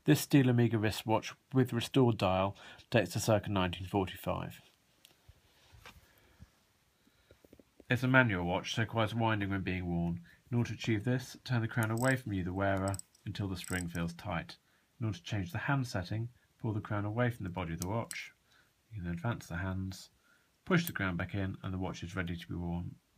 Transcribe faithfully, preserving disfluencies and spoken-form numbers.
This Steel Omega wristwatch with restored dial dates to circa nineteen forty-five. It's a manual watch, so it requires winding when being worn. In order to achieve this, turn the crown away from you, the wearer, until the string feels tight. In order to change the hand setting, pull the crown away from the body of the watch. You can then advance the hands, push the crown back in, and the watch is ready to be worn.